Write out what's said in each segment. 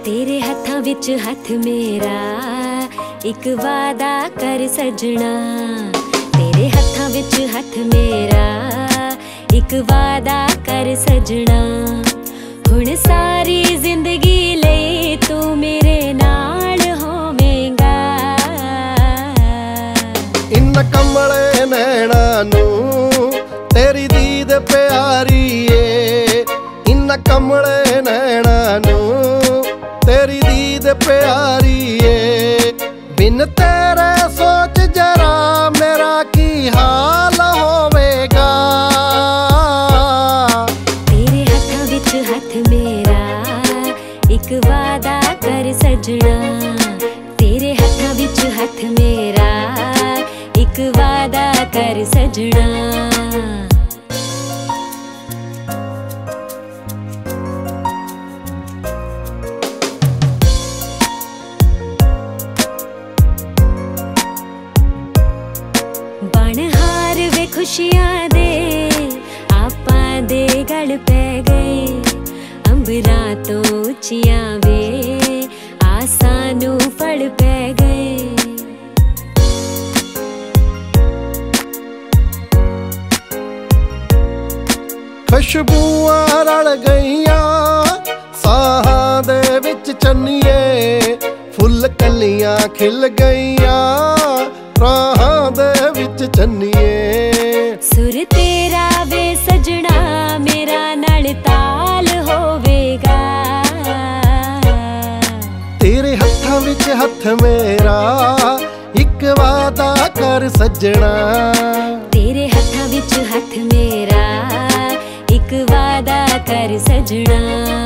तेरे हत्थां विच हत्थ मेरा, एक वादा कर सजना। तेरे हत्थां विच हत्थ मेरा, एक वादा कर सजना। हुण सारी जिंदगी लई तू मेरे नाल होवेगा। इन कमले नैना नू तेरी दीद प्यारी ए। इन कमले नैना नू तेरी दीद प्यारी ए। बिन तेरे सोच जरा मेरा की हाल होवेगा। तेरे हत्थां विच हत्थ मेरा, एक वादा कर सजना। तेरे हत्थां विच हत्थ मेरा, एक वादा कर सजना। बनहार वे खुशियां दे आपां दे गल पै गए। अंबरां तो उच्चियां वे आसां नू फड़ पै गए। खुशबूआं रल गईयां साहां दे विच चन्निए। फुल कलियां खिल गईयां राहां दे विच चन्निए। सुर तेरा वे सजना मेरा नाल ताल होवेगा। तेरे हत्थां विच हत्थ मेरा, एक वादा कर सजना। तेरे हत्थां विच हत्थ मेरा, एक वादा कर सजना।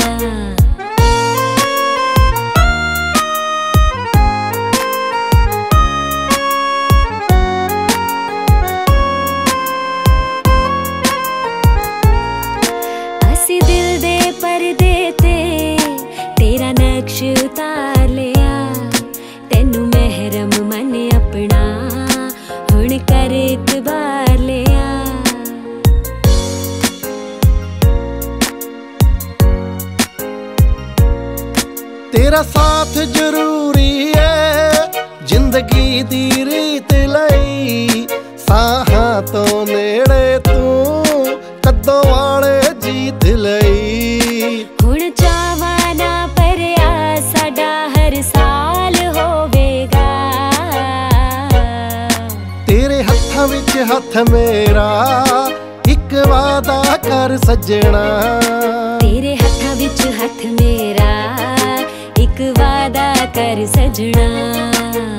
पर्दे ते तेरा नक्श उतार लिया। तेनू महरम मन अपना हुण कर इतबार लिया। तेरा साथ जरूरी है जिंदगी दी रीत लई। साहां तो नेड़े तू कद्दों वाले जीत लई। हुण चावाना परया साडा हर साल होवेगा। तेरे हत्थां विच हत्थ मेरा, एक वादा कर सजना। तेरे हत्थां विच हत्थ मेरा, एक वादा कर सजना।